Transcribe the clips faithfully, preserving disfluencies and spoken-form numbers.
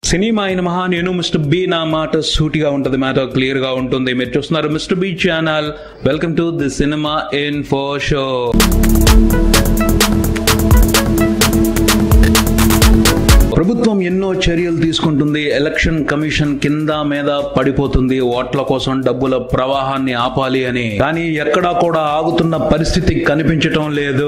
Cinema అయిన మహా నేను మిస్టర్ బి నా మాట సూటిగా ఉంటుంది, మాట క్లియర్ గా ఉంటుంది. మీరు చూస్తున్నారు mister B channel. Welcome to the cinema info show. ప్రభుత్వం ఎన్నో చర్యలు తీసుకుంటుంది. ఎలక్షన్ కమిషన్ కింద మీద పడిపోతుంది ఓట్ల కోసం డబ్బుల ప్రవాహాన్ని ఆపాలి అని. కానీ ఎక్కడా కూడా ఆగుతున్న పరిస్థితి కనిపించటం లేదు.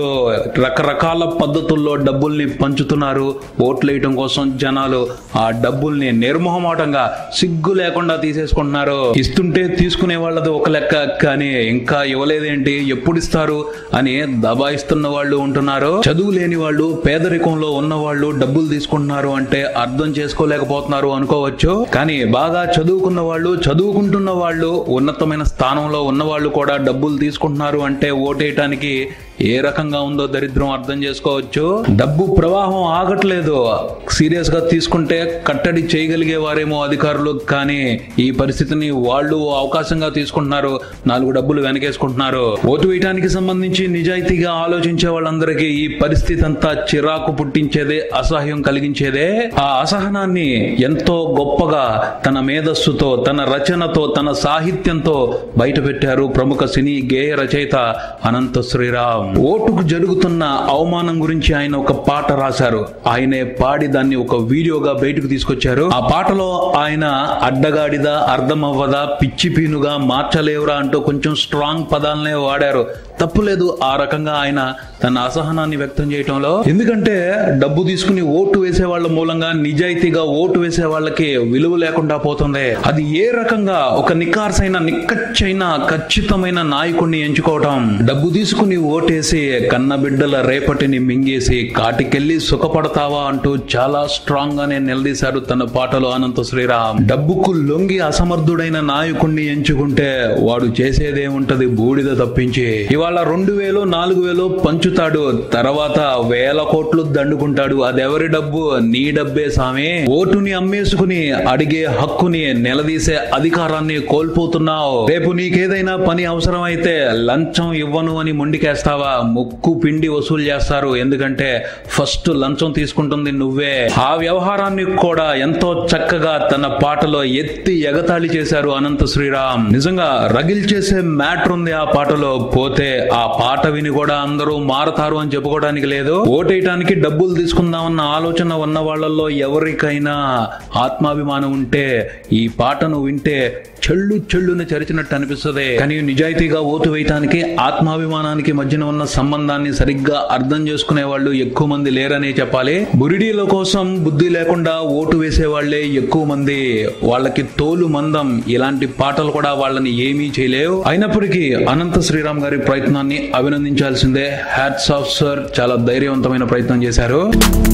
రకరకాల పద్ధతుల్లో డబ్బుల్ని పంచుతున్నారు. ఓట్లు వేయటం కోసం జనాలు ఆ డబ్బుల్ని నిర్మోహమాటంగా సిగ్గు లేకుండా తీసేసుకుంటున్నారు. ఇస్తుంటే తీసుకునే వాళ్ళది ఒక లెక్క, కానీ ఇంకా ఇవ్వలేదేంటి, ఎప్పుడు ఇస్తారు అని దబాయిస్తున్న వాళ్ళు ఉంటున్నారు. చదువు లేని వాళ్ళు, పేదరికంలో ఉన్న వాళ్ళు డబ్బులు తీసుకుంటున్నారు అంటే అర్థం చేసుకోలేకపోతున్నారు అనుకోవచ్చు. కానీ బాగా చదువుకున్న వాళ్ళు, చదువుకుంటున్న వాళ్ళు, ఉన్నతమైన స్థానంలో ఉన్న వాళ్ళు కూడా డబ్బులు తీసుకుంటున్నారు అంటే ఓటేయటానికి ఏ రకంగా ఉందో దరిద్రం అర్థం చేసుకోవచ్చు. డబ్బు ప్రవాహం ఆగట్లేదు. సీరియస్ గా తీసుకుంటే కట్టడి చేయగలిగే వారేమో అధికారులు, కానీ ఈ పరిస్థితిని వాళ్ళు అవకాశంగా తీసుకుంటున్నారు. నాలుగు డబ్బులు వెనకేసుకుంటున్నారు. ఓటు వేయడానికి సంబంధించి నిజాయితీగా ఆలోచించే వాళ్ళందరికీ ఈ పరిస్థితి అంతా చిరాకు పుట్టించేదే, అసహ్యం కలిగించేదే. ఆ అసహనాన్ని ఎంతో గొప్పగా తన మేధస్సుతో, తన రచనతో, తన సాహిత్యంతో బయట పెట్టారు ప్రముఖ సినీ గేయ రచయిత అనంత శ్రీరామ్. ఓటుకు జరుగుతున్న అవమానం గురించి ఆయన ఒక పాట రాశారు. ఆయనే పాడి దాన్ని ఒక వీడియోగా బయటకు తీసుకొచ్చారు. ఆ పాటలో ఆయన అడ్డగాడిదా, అర్థమవ్వదా, పిచ్చి పీనుగా, మార్చలేవురా అంటూ కొంచెం స్ట్రాంగ్ పదాలనే వాడారు. తప్పులేదు ఆ రకంగా ఆయన తన అసహనాన్ని వ్యక్తం చేయటంలో. ఎందుకంటే డబ్బు తీసుకుని ఓటు వేసే వాళ్ళ మూలంగా నిజాయితీగా ఓటు వేసే వాళ్ళకి విలువ లేకుండా పోతుంది. అది ఏ రకంగా ఒక నికార్సైన, నిక్కచ్చైన, ఖచ్చితమైన నాయకుడిని ఎంచుకోవటం. డబ్బు తీసుకుని ఓటేసి కన్న బిడ్డల రేపటిని మింగేసి కాటికెళ్లి సుఖపడతావా అంటూ చాలా స్ట్రాంగ్ గానే నిలదీశారు తన పాటలో అనంత శ్రీరామ్. డబ్బుకు లొంగి అసమర్థుడైన నాయకుడిని ఎంచుకుంటే వాడు చేసేదేముంటది, బూడిద తప్పించి. ఇవాళ రెండు వేలు నాలుగు వేలు పంచుతాడు, తర్వాత వేల కోట్లు దండుకుంటాడు. అదెవరి డబ్బు? నీ డబ్బే సామే. ఓటుని అమ్మేసుకుని అడిగే హక్కుని, నిలదీసే అధికారాన్ని కోల్పోతున్నావు. రేపు నీకేదైనా పని అవసరం అయితే లంచం ఇవ్వను అని మొండికేస్తావా? ముక్కు పిండి వసూలు చేస్తారు. ఎందుకంటే ఫస్ట్ లంచం తీసుకుంటుంది నువ్వే. ఆ వ్యవహారాన్ని కూడా ఎంతో చక్కగా తన పాటలో ఎత్తి ఎగతాళి చేశారు అనంత శ్రీరామ్. నిజంగా రగిల్ చేసే మ్యాటర్ ఉంది ఆ పాటలో. పోతే ఆ పాట విని కూడా అందరూ మారతారు అని చెప్పుకోవడానికి లేదు. ఓటేయటానికి డబ్బులు తీసుకుందామన్న ఆలోచన ఉన్న వాళ్ళల్లో ఎవరికైనా ఆత్మాభిమానం ఉంటే ఈ పాటను వింటే చెల్లు చెల్లుని చరిచినట్టు అనిపిస్తుంది. కానీ నిజాయితీగా ఓటు వేయటానికి ఆత్మాభిమానానికి మధ్యన ఉన్న సంబంధాన్ని సరిగ్గా అర్థం చేసుకునే వాళ్ళు ఎక్కువ మంది లేరనే చెప్పాలి. బురిడీల కోసం బుద్ధి లేకుండా ఓటు వేసే వాళ్లే ఎక్కువ మంది. వాళ్ళకి తోలు మందం. ఇలాంటి పాటలు కూడా వాళ్ళని ఏమీ చేయలేవు. అయినప్పటికీ అనంత శ్రీరామ్ గారి ప్రయత్నాన్ని అభినందించాల్సిందే. హ్యాట్స్ ఆఫ్ సర్, చాలా ధైర్యవంతమైన ప్రయత్నం చేశారు.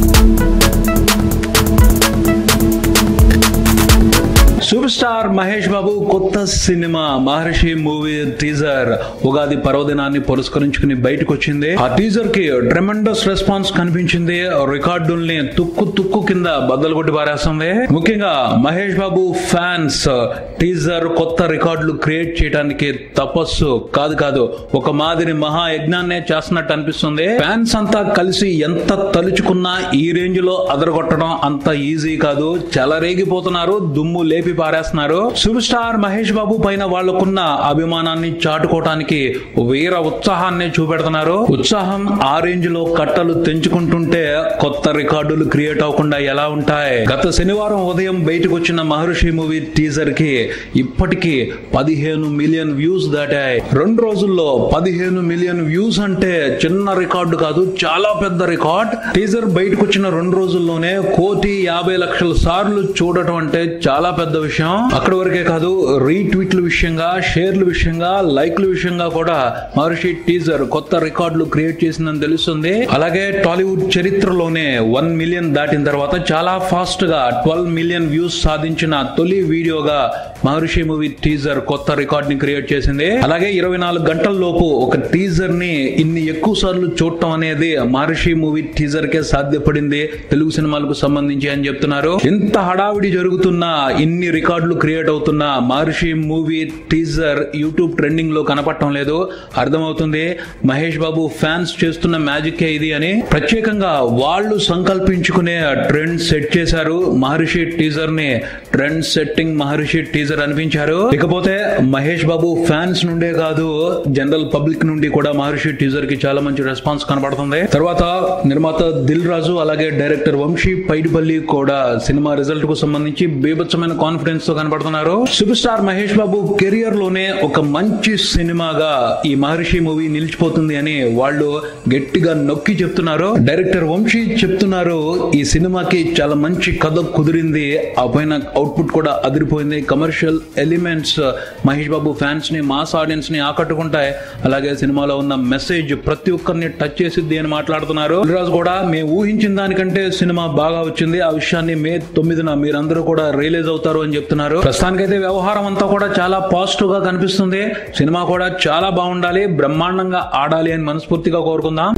సూపర్ స్టార్ మహేష్ బాబు కొత్త cinema Maharshi movie teaser Ugadi పర్వదినాన్ని పురస్కరించుకుని బయటకు వచ్చింది. ఆ టీజర్ కి ట్రెమెండస్ రెస్పాన్స్ కనిపించింది. రికార్డుల్ని తుక్కు తుక్కు కింద బద్దలు కొట్టి పారేస్తుంది. ముఖ్యంగా మహేష్ బాబు ఫ్యాన్స్ టీజర్ కొత్త రికార్డులు క్రియేట్ చేయడానికి తపస్సు కాదు కాదు ఒక మాదిరి మహా యజ్ఞాన్నే చేస్తున్నట్టు అనిపిస్తుంది. ఫ్యాన్స్ అంతా కలిసి ఎంత తలుచుకున్నా ఈ రేంజ్ లో అదరగొట్టడం అంత ఈజీ కాదు. చెలరేగిపోతున్నారు, దుమ్ము లేపి పారేస్తున్నారు. సూపర్ స్టార్ మహేష్ బాబు పైన వాళ్ళకున్న అభిమానాన్ని చాటుకోవటానికి వీర ఉత్సాహాన్ని చూపెడుతున్నారు. ఉత్సాహం ఆ రేంజ్ లో కట్టలు తెంచుకుంటుంటే కొత్త రికార్డులు క్రియేట్ అవ్వకుండా ఎలా ఉంటాయి? గత శనివారం ఉదయం బయటకు వచ్చిన మహర్షి మూవీ టీజర్ కి ఇప్పటికీ పదిహేను మిలియన్ వ్యూస్ దాటాయి. రెండు రోజుల్లో పదిహేను మిలియన్ వ్యూస్ అంటే చిన్న రికార్డు కాదు, చాలా పెద్ద రికార్డ్. టీజర్ బయటకు వచ్చిన రెండు రోజుల్లోనే కోటి యాభై లక్షల సార్లు చూడటం అంటే చాలా పెద్ద విషయం. అక్కడి వరకే కాదు, రీట్వీట్ల విషయంగా, షేర్ల విషయంగా, లైక్ల విషయంగా కూడా మహర్షి టీజర్ కొత్త రికార్డులు క్రియేట్ చేసిందని తెలుస్తుంది. అలాగే టాలీవుడ్ చరిత్రలోనే వన్ మిలియన్ దాటిన తర్వాత చాలా ఫాస్ట్ గా ట్వెల్వ్ మిలియన్ వ్యూస్ సాధించిన తొలి వీడియోగా మహర్షి మూవీ టీజర్ కొత్త రికార్డ్ ని క్రియేట్ చేసింది. అలాగే ఇరవై నాలుగు గంటల లోపు ఒక టీజర్ ని ఇన్ని ఎక్కువ సార్లు చూడటం అనేది మహర్షి మూవీ టీజర్ కే సాధ్యపడింది తెలుగు సినిమాలకు సంబంధించి అని చెప్తున్నారు. ఇంత హడావిడి జరుగుతున్న, ఇన్ని రికార్డులు క్రియేట్ అవుతున్న Maharshi movie teaser YouTube trending లో కనపడటం లేదు. అర్థమవుతుంది మహేష్ బాబు ఫ్యాన్స్ చేస్తున్న మ్యాజిక్ ఇది అని. ప్రత్యేకంగా వాళ్ళు సంకల్పించుకునే ట్రెండ్ సెట్ చేశారు. మహర్షి టీజర్ ని ట్రెండ్ సెట్టింగ్ మహర్షి టీజర్ అనిపించారు. ఇకపోతే మహేష్ బాబు ఫ్యాన్స్ నుండే కాదు, జనరల్ పబ్లిక్ నుండి కూడా మహర్షి టీజర్ కి చాలా మంచి రెస్పాన్స్ కనబడుతుంది. తర్వాత నిర్మాత దిల్ రాజు అలాగే డైరెక్టర్ వంశీ పైడిపల్లి కూడా సినిమా రిజల్ట్ కు సంబంధించి బీభత్సమైన కాన్ఫిడెన్స్ తో కనబడుతున్నారు. Super star Mahesh Babu career లోనే ఒక మంచి సినిమాగా ఈ మహర్షి మూవీ నిలిచిపోతుంది అని వాళ్ళు గట్టిగా నొక్కి చెప్తున్నారు. డైరెక్టర్ వంశీ చెప్తున్నారు ఈ సినిమాకి చాలా మంచి కథ కుదిరింది, ఆ పైన అవుట్పుట్ కూడా అదిరిపోయింది. Commercial elements Mahesh Babu fans ని మాస్ ఆడియన్స్ ని ఆకట్టుకుంటాయి. అలాగే సినిమాలో ఉన్న మెసేజ్ ప్రతి ఒక్కరిని టచ్ చేసిద్ది అని మాట్లాడుతున్నారు. రాజు కూడా మేము ఊహించిన దానికంటే సినిమా బాగా వచ్చింది, ఆ విషయాన్ని మే తొమ్మిదిన మీరందరూ కూడా రిలీజ్ అవుతారు అని చెప్తున్నారు. ప్రస్తుతానికైతే వ్యవహారం అంతా కూడా చాలా పాజిటివ్ గా కనిపిస్తుంది. సినిమా కూడా చాలా బాగుండాలి, బ్రహ్మాండంగా ఆడాలి అని మనస్ఫూర్తిగా కోరుకుందాం.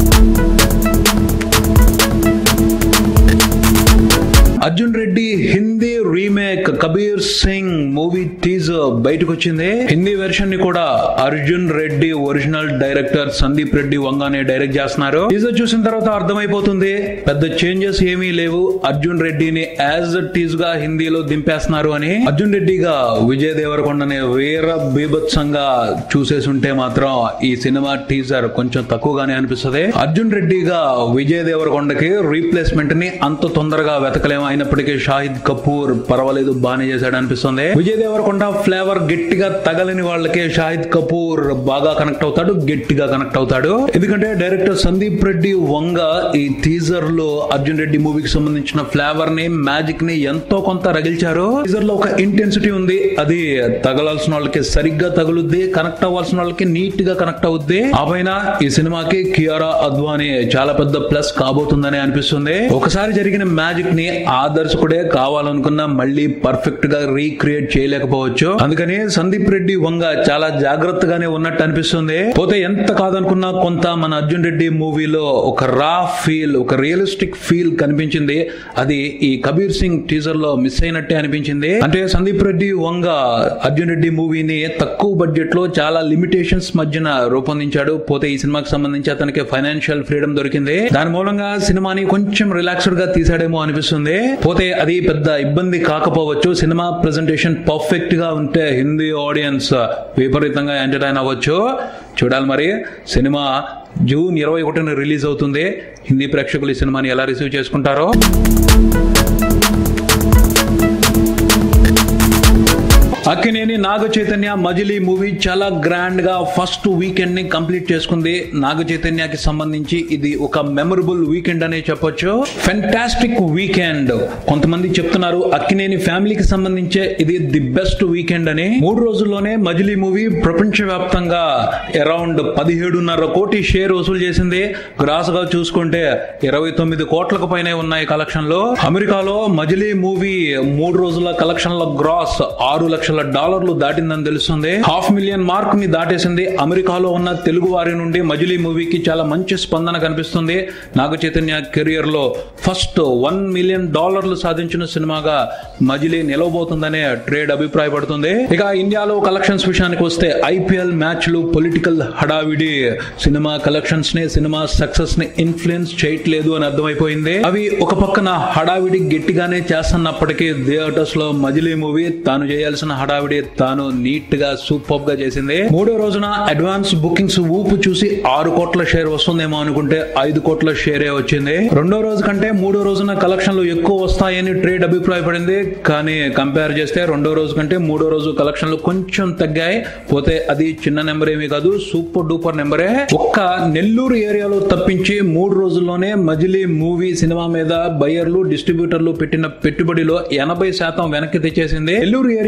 Arjun Reddy Hindi remake Kabir Singh movie teaser బయటకు వచ్చింది. హిందీ వెర్షన్ ని కూడా అర్జున్ రెడ్డి ఒరిజినల్ డైరెక్టర్ సందీప్ రెడ్డి వంగానే డైరెక్ట్ చేస్తున్నారు. టీజర్ చూసిన తర్వాత అర్థమైపోతుంది పెద్ద చేంజెస్ ఏమీ లేవు, అర్జున్ రెడ్డిని యాజ్ టీజ్ గా హిందీలో దింపేస్తున్నారు అని. అర్జున్ రెడ్డిగా విజయ్ దేవరకొండని వీర బీభత్సంగా చూసేసుంటే మాత్రం ఈ సినిమా టీజర్ కొంచెం తక్కువగానే అనిపిస్తుంది. అర్జున్ రెడ్డిగా విజయ్ దేవరకొండకి రీప్లేస్మెంట్ ని అంత తొందరగా వెతకలేము. అయినప్పటికీ షాహిద్ కపూర్ పర్వాలేదు బానే చేశాడు అనిపిస్తుంది. విజయ్ దేవరకొండ ఫ్లేవర్ గట్టిగా తగలని వాళ్ళకి షాహిద్ కపూర్ బాగా కనెక్ట్ అవుతాడు, గట్టిగా కనెక్ట్ అవుతాడు. ఎందుకంటే డైరెక్టర్ సందీప్ రెడ్డి వంగ ఈ టీజర్ లో అర్జున్ రెడ్డి మూవీకి సంబంధించిన ఫ్లేవర్ ని మ్యాజిక్ ని ఎంతో కొంత రగిల్చారు. టీజర్ లో ఒక ఇంటెన్సిటీ ఉంది, అది తగలాల్సిన వాళ్ళకి సరిగ్గా తగులుద్ది, కనెక్ట్ అవ్వాల్సిన వాళ్ళకి నీట్ గా కనెక్ట్ అవుద్ది. ఆ పైన ఈ సినిమాకి కియారా అద్వానీ చాలా పెద్ద ప్లస్ కాబోతుందని అనిపిస్తుంది. ఒకసారి జరిగిన మ్యాజిక్ ని ఆ దర్శకుడే కావాలనుకున్నా మళ్ళీ పర్ఫెక్ట్ గా రీక్రియేట్ చేయలేకపోవచ్చు. అందుకని సందీప్ రెడ్డి వంగ చాలా జాగ్రత్తగానే ఉన్నట్టు అనిపిస్తుంది. పోతే ఎంత కాదనుకున్నా కొంత మన అర్జున్ రెడ్డి మూవీలో ఒక రా ఫీల్, ఒక రియలిస్టిక్ ఫీల్ కనిపించింది. అది ఈ కబీర్ సింగ్ టీజర్ లో మిస్ అయినట్టే అనిపించింది. అంటే సందీప్ రెడ్డి వంగ అర్జున్ రెడ్డి మూవీని తక్కువ బడ్జెట్ లో చాలా లిమిటేషన్స్ మధ్యన రూపొందించాడు. పోతే ఈ సినిమాకి సంబంధించి అతనికి ఫైనాన్షియల్ ఫ్రీడమ్ దొరికింది. దాని మూలంగా సినిమాని కొంచెం రిలాక్స్డ్ గా తీసాడేమో అనిపిస్తుంది. పోతే అది పెద్ద ఇబ్బంది కాకపోవచ్చు. సినిమా ప్రెజెంటేషన్ పర్ఫెక్ట్ గా ఉంటే హిందీ ఆడియన్స్ విపరీతంగా ఎంటర్టైన్ అవ్వచ్చు. చూడాలి మరి. సినిమా జూన్ ఇరవై ఒకటిన రిలీజ్ అవుతుంది. హిందీ ప్రేక్షకులు ఈ సినిమాని ఎలా రిసీవ్ చేసుకుంటారో. అక్కినేని నాగ చైతన్య మజిలీ మూవీ చాలా గ్రాండ్ గా ఫస్ట్ వీకెండ్ ని కంప్లీట్ చేసుకుంది. నాగ చైతన్యకి సంబంధించి ఇది ఒక మెమరబుల్ వీకెండ్ అనే చెప్పొచ్చు. Fantastic weekend. కొంతమంది చెప్తున్నారు అక్కినేని ఫ్యామిలీకి సంబంధించే ఇది ది బెస్ట్ వీకెండ్ అని. మూడు రోజుల్లోనే మజిలీ మూవీ ప్రపంచ వ్యాప్తంగా అరౌండ్ పదిహేడున్నర కోటి షేర్ వసూలు చేసింది. గ్రాస్ గా చూసుకుంటే ఇరవై తొమ్మిది కోట్లకు పైనే ఉన్నాయి కలెక్షన్లు. అమెరికాలో మజిలీ మూవీ మూడు రోజుల కలెక్షన్ల గ్రాస్ ఆరు లక్షల డాలర్లు దాటిందని తెలుస్తుంది. హాఫ్ మిలియన్ మార్క్ ని దాటేసింది. అమెరికాలో ఉన్న తెలుగు వారి నుండి మజిలీ మూవీకి చాలా మంచి స్పందన కనిపిస్తుంది. నాగ చైతన్య కెరియర్ లో ఫస్ట్ వన్ మిలియన్ డాలర్లు సాధించిన సినిమాగా మజిలీ నిలవబోతుందనే ట్రేడ్ అభిప్రాయపడుతుంది. ఇక ఇండియాలో కలెక్షన్స్ విషయానికి వస్తే ఐపీఎల్ మ్యాచ్లు, పొలిటికల్ హడావిడి సినిమా కలెక్షన్స్ ని, సినిమా సక్సెస్ ని ఇన్ఫ్లుయెన్స్ చేయట్లేదు అని అర్థమైపోయింది. అవి ఒక పక్కన హడావిడి గట్టిగానే చేస్తున్నప్పటికీ థియేటర్స్ లో మజిలీ మూవీ తాను చేయాల్సిన హడావిడి తాను నీట్ గా సూపర్ గా చేసింది. మూడో రోజున అడ్వాన్స్ బుకింగ్స్ ఊపు చూసి ఆరు కోట్ల షేర్ వస్తుందేమో అనుకుంటే ఐదు కోట్ల షేరే వచ్చింది. రెండో రోజు కంటే మూడో రోజున కలెక్షన్లు ఎక్కువ వస్తాయని ట్రేడ్ అభిప్రాయపడింది. కానీ కంపేర్ చేస్తే రెండో రోజు కంటే మూడో రోజు కలెక్షన్లు కొంచెం తగ్గాయి. పోతే అది చిన్న నెంబర్ ఏమీ కాదు, సూపర్ డూపర్ నెంబరే. ఒక్క నెల్లూరు ఏరియాలో తప్పించి మూడు రోజుల్లోనే మజిలీ మూవీ సినిమా మీద బయ్యర్లు, డిస్ట్రిబ్యూటర్లు పెట్టిన పెట్టుబడిలో ఎనభై శాతం వెనక్కి తెచ్చేసింది. నెల్లూరు ఏరియాలో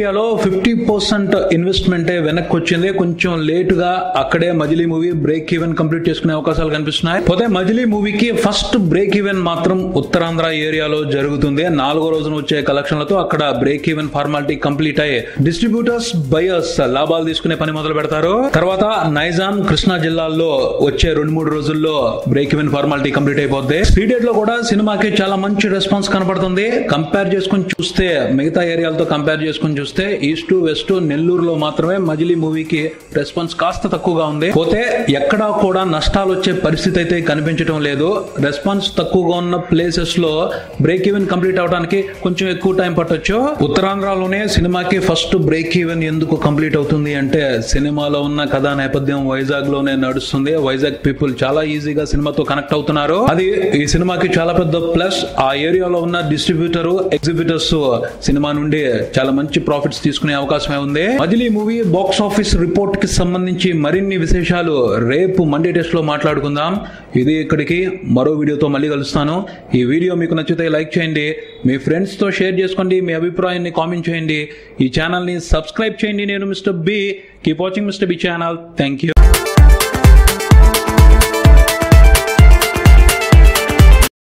ఫిఫ్టీ పర్సెంట్ ఇన్వెస్ట్మెంట్ వెనక్కి వచ్చింది. కొంచెం లేట్ గా అక్కడే Majili movie break even complete చేసుకునే అవకాశాలు కనిపిస్తున్నాయి. పోతే మజిలీ మూవీకి ఫస్ట్ బ్రేక్ ఈవెన్ మాత్రం ఉత్తరాంధ్ర ఏరియాలో జరుగుతుంది. నాలుగో రోజున వచ్చే కలెక్షన్లతో అక్కడ బ్రేక్ ఈవెన్ ఫార్మాలిటీ కంప్లీట్ అయ్యి డిస్ట్రిబ్యూటర్స్ బయర్స్ లాభాలు తీసుకునే పని మొదలు పెడతారు. తర్వాత నైజాం కృష్ణా జిల్లాల్లో వచ్చే రెండు మూడు రోజుల్లో బ్రేక్ ఈవెన్ ఫార్మాలిటీ కంప్లీట్ అయిపోద్ది. స్పీడెడ్ లో కూడా సినిమాకి చాలా మంచి రెస్పాన్స్ కనపడుతుంది. కంపేర్ చేసుకుని చూస్తే మిగతా ఏరియాలతో కంపేర్ చేసుకుని చూస్తే ఈస్ట్ వెస్ట్ నెల్లూరులో మాత్రమే మజిలీ మూవీకి రెస్పాన్స్ కాస్త తక్కువగా ఉంది. పోతే ఎక్కడా కూడా నష్టాలు వచ్చే పరిస్థితి అయితే కనిపించడం లేదు. రెస్పాన్స్ తక్కువగా ఉన్న ప్లేసెస్ లో బ్రేక్ ఈవెన్ కంప్లీట్ అవడానికి కొంచెం ఎక్కువ టైం పట్టొచ్చు. ఉత్తరాంధ్రలోనే సినిమాకి ఫస్ట్ బ్రేక్ ఈవెన్ ఎందుకు కంప్లీట్ అవుతుంది అంటే సినిమాలో ఉన్న కథా నేపథ్యం వైజాగ్ లోనే నడుస్తుంది. వైజాగ్ పీపుల్ చాలా ఈజీగా సినిమాతో కనెక్ట్ అవుతున్నారు. అది ఈ సినిమాకి చాలా పెద్ద ప్లస్. ఆ ఏరియాలో ఉన్న డిస్ట్రిబ్యూటర్ ఎగ్జిబిటర్స్ సినిమా నుండి చాలా మంచి ప్రాఫిట్స్ తీసుకునే అవకాశమే ఉంది. Majili movie box office report కి సంబంధించి మరిన్ని విశేషాలు రేపు మండే టెస్ట్ లో మాట్లాడుకుందాం. ఇది ఇక్కడికి, మరో వీడియోతో మళ్ళీ కలుస్తాను. ఈ వీడియో మీకు నచ్చితే లైక్ చేయండి, మీ ఫ్రెండ్స్ తో షేర్ చేసుకోండి, మీ అభిప్రాయాన్ని కామెంట్ చేయండి, ఈ ఛానల్ ని సబ్స్క్రైబ్ చేయండి. నేను mister B. Keep watching mister B channel. Thank you.